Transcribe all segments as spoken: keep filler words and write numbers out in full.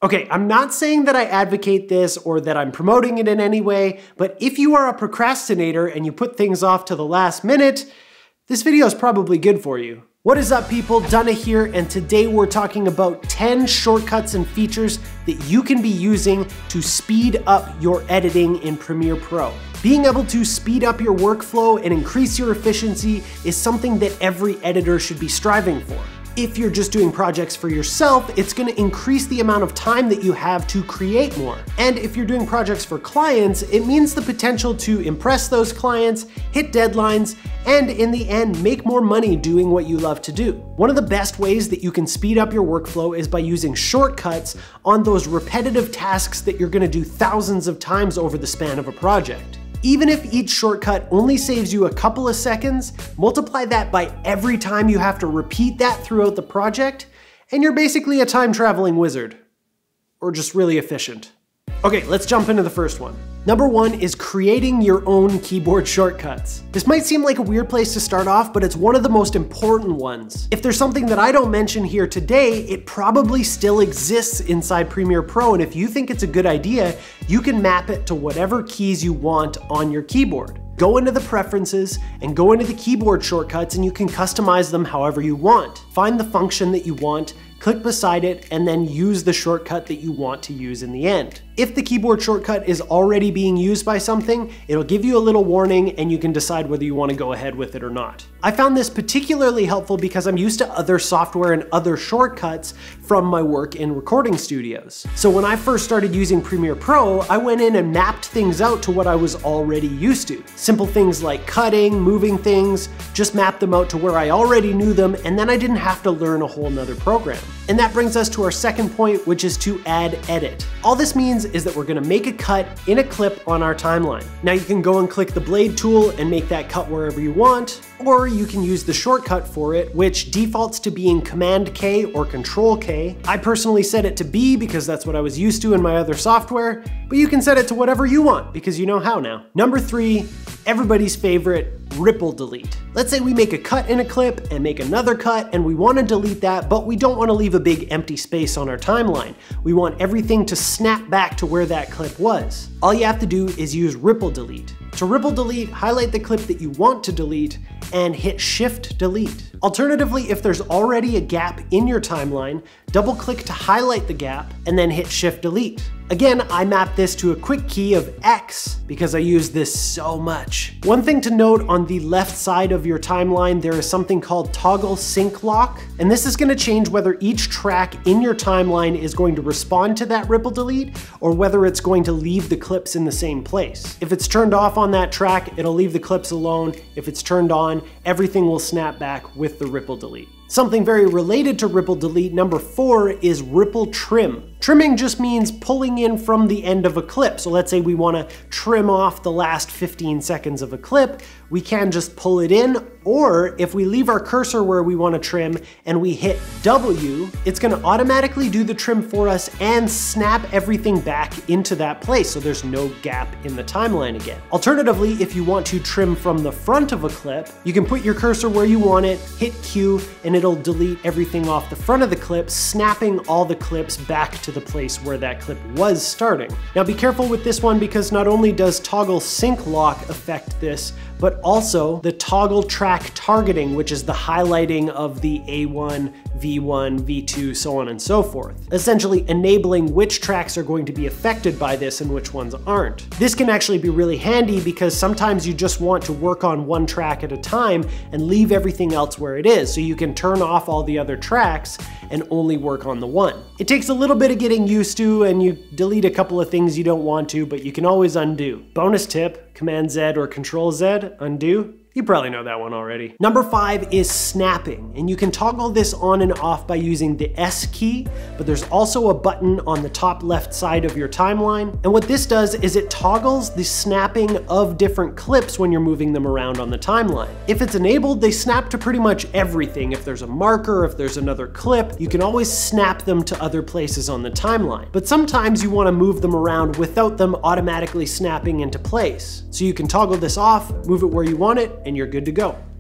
Okay, I'm not saying that I advocate this or that I'm promoting it in any way, but if you are a procrastinator and you put things off to the last minute, this video is probably good for you. What is up, people? Dunna here, and today we're talking about ten shortcuts and features that you can be using to speed up your editing in Premiere Pro. Being able to speed up your workflow and increase your efficiency is something that every editor should be striving for. If you're just doing projects for yourself, it's gonna increase the amount of time that you have to create more. And if you're doing projects for clients, it means the potential to impress those clients, hit deadlines, and in the end, make more money doing what you love to do. One of the best ways that you can speed up your workflow is by using shortcuts on those repetitive tasks that you're gonna do thousands of times over the span of a project. Even if each shortcut only saves you a couple of seconds, multiply that by every time you have to repeat that throughout the project, and you're basically a time-traveling wizard. Or just really efficient. Okay, let's jump into the first one. Number one is creating your own keyboard shortcuts. This might seem like a weird place to start off, but it's one of the most important ones. If there's something that I don't mention here today, it probably still exists inside Premiere Pro, and if you think it's a good idea, you can map it to whatever keys you want on your keyboard. Go into the preferences and go into the keyboard shortcuts, and you can customize them however you want. Find the function that you want, click beside it, and then use the shortcut that you want to use in the end. If the keyboard shortcut is already being used by something, it'll give you a little warning and you can decide whether you want to go ahead with it or not. I found this particularly helpful because I'm used to other software and other shortcuts from my work in recording studios. So when I first started using Premiere Pro, I went in and mapped things out to what I was already used to. Simple things like cutting, moving things, just mapped them out to where I already knew them, and then I didn't have to learn a whole nother program. And that brings us to our second point, which is to add edit. All this means is that we're gonna make a cut in a clip on our timeline. Now you can go and click the blade tool and make that cut wherever you want, or you can use the shortcut for it, which defaults to being Command K or Control K. I personally set it to B because that's what I was used to in my other software, but you can set it to whatever you want because you know how now. Number three, everybody's favorite, ripple delete. Let's say we make a cut in a clip and make another cut and we want to delete that, but we don't want to leave a big empty space on our timeline. We want everything to snap back to where that clip was. All you have to do is use ripple delete. To ripple delete, highlight the clip that you want to delete and hit Shift Delete. Alternatively, if there's already a gap in your timeline, double click to highlight the gap and then hit Shift Delete. Again, I map this to a quick key of X because I use this so much. One thing to note, on the left side of your timeline, there is something called Toggle Sync Lock, and this is gonna change whether each track in your timeline is going to respond to that ripple delete or whether it's going to leave the clips in the same place. If it's turned off on that track, it'll leave the clips alone. If it's turned on, everything will snap back with the ripple delete. Something very related to ripple delete, number four, is ripple trim. Trimming just means pulling in from the end of a clip. So let's say we want to trim off the last fifteen seconds of a clip, we can just pull it in, or if we leave our cursor where we want to trim and we hit W, it's going to automatically do the trim for us and snap everything back into that place so there's no gap in the timeline again. Alternatively, if you want to trim from the front of a clip, you can put your cursor where you want it, hit Q, and it'll delete everything off the front of the clip, snapping all the clips back to the place where that clip was starting. Now be careful with this one because not only does Toggle Sync Lock affect this, but also the toggle track targeting, which is the highlighting of the A one, V one, V two, so on and so forth. Essentially enabling which tracks are going to be affected by this and which ones aren't. This can actually be really handy because sometimes you just want to work on one track at a time and leave everything else where it is, so you can turn off all the other tracks and only work on the one. It takes a little bit of getting used to, and you delete a couple of things you don't want to, but you can always undo. Bonus tip, Command Z or Control Z, undo. You probably know that one already. Number five is snapping, and you can toggle this on and off by using the S key, but there's also a button on the top left side of your timeline. And what this does is it toggles the snapping of different clips when you're moving them around on the timeline. If it's enabled, they snap to pretty much everything. If there's a marker, if there's another clip, you can always snap them to other places on the timeline. But sometimes you want to move them around without them automatically snapping into place. So you can toggle this off, move it where you want it, and you're good to go.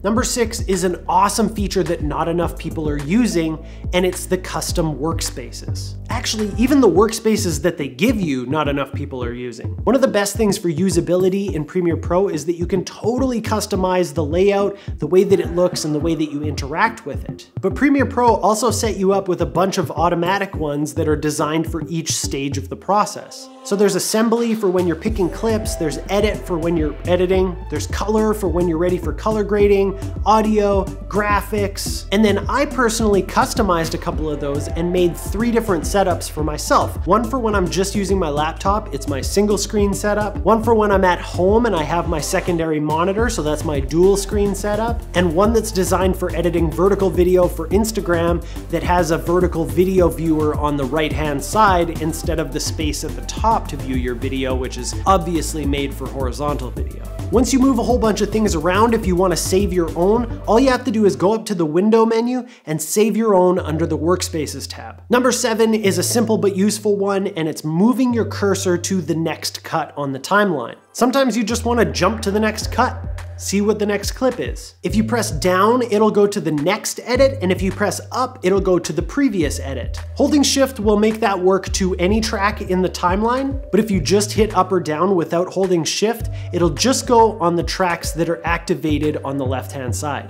Number six is an awesome feature that not enough people are using, and it's the custom workspaces. Actually, even the workspaces that they give you, not enough people are using. One of the best things for usability in Premiere Pro is that you can totally customize the layout, the way that it looks, and the way that you interact with it. But Premiere Pro also set you up with a bunch of automatic ones that are designed for each stage of the process. So there's assembly for when you're picking clips, there's edit for when you're editing, there's color for when you're ready for color grading, audio, graphics, and then I personally customized a couple of those and made three different setups for myself. One for when I'm just using my laptop, it's my single screen setup. One for when I'm at home and I have my secondary monitor, so that's my dual screen setup. And one that's designed for editing vertical video for Instagram that has a vertical video viewer on the right-hand side instead of the space at the top to view your video, which is obviously made for horizontal video. Once you move a whole bunch of things around, if you want to save your own, all you have to do is go up to the window menu and save your own under the Workspaces tab. Number seven is a simple but useful one, and it's moving your cursor to the next cut on the timeline. Sometimes you just want to jump to the next cut. See what the next clip is. If you press down, it'll go to the next edit, and if you press up, it'll go to the previous edit. Holding shift will make that work to any track in the timeline, but if you just hit up or down without holding shift, it'll just go on the tracks that are activated on the left-hand side.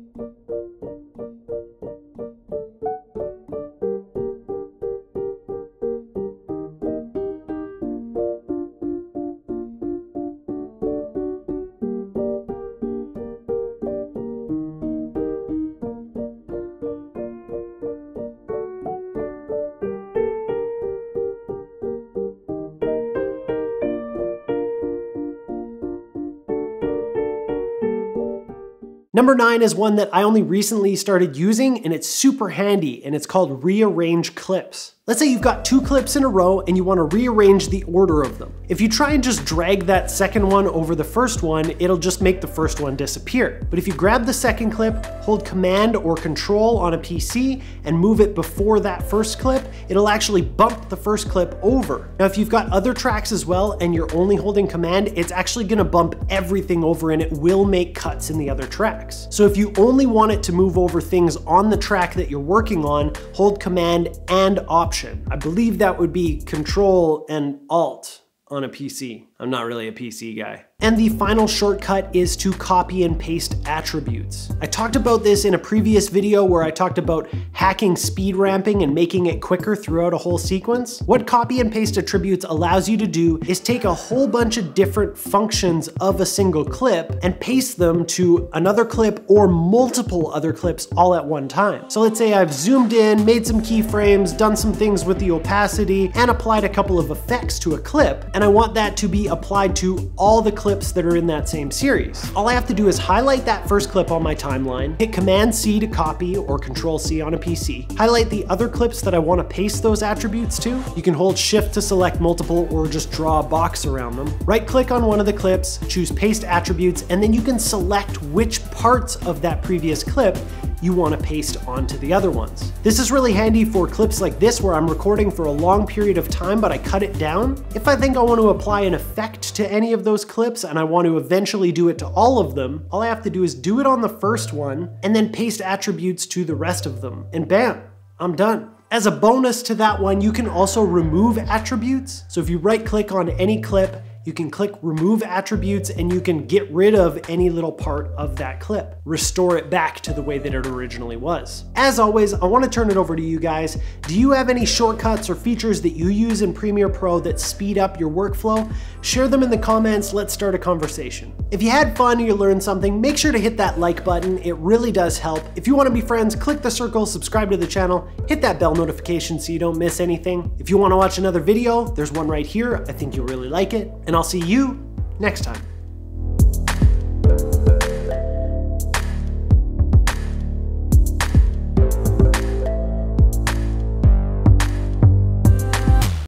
Number nine is one that I only recently started using, and it's super handy, and it's called Rearrange Clips. Let's say you've got two clips in a row and you want to rearrange the order of them. If you try and just drag that second one over the first one, it'll just make the first one disappear. But if you grab the second clip, hold Command or Control on a P C and move it before that first clip, it'll actually bump the first clip over. Now, if you've got other tracks as well and you're only holding Command, it's actually gonna bump everything over and it will make cuts in the other tracks. So if you only want it to move over things on the track that you're working on, hold Command and Option. I believe that would be Control and Alt on a P C. I'm not really a P C guy. And the final shortcut is to copy and paste attributes. I talked about this in a previous video where I talked about hacking speed ramping and making it quicker throughout a whole sequence. What copy and paste attributes allows you to do is take a whole bunch of different functions of a single clip and paste them to another clip or multiple other clips all at one time. So let's say I've zoomed in, made some keyframes, done some things with the opacity, and applied a couple of effects to a clip, and I want that to be applied to all the clips that are in that same series. All I have to do is highlight that first clip on my timeline, hit Command C to copy or Control C on a P C, highlight the other clips that I want to paste those attributes to. You can hold Shift to select multiple or just draw a box around them. Right click on one of the clips, choose Paste Attributes, and then you can select which parts of that previous clip you want to paste onto the other ones. This is really handy for clips like this where I'm recording for a long period of time but I cut it down. If I think I want to apply an effect to any of those clips and I want to eventually do it to all of them, all I have to do is do it on the first one and then paste attributes to the rest of them, and bam, I'm done. As a bonus to that one, you can also remove attributes. So if you right click on any clip, you can click Remove Attributes and you can get rid of any little part of that clip. Restore it back to the way that it originally was. As always, I want to turn it over to you guys. Do you have any shortcuts or features that you use in Premiere Pro that speed up your workflow? Share them in the comments. Let's start a conversation. If you had fun or you learned something, make sure to hit that like button. It really does help. If you want to be friends, click the circle, subscribe to the channel, hit that bell notification so you don't miss anything. If you want to watch another video, there's one right here. I think you'll really like it. And I'll see you next time.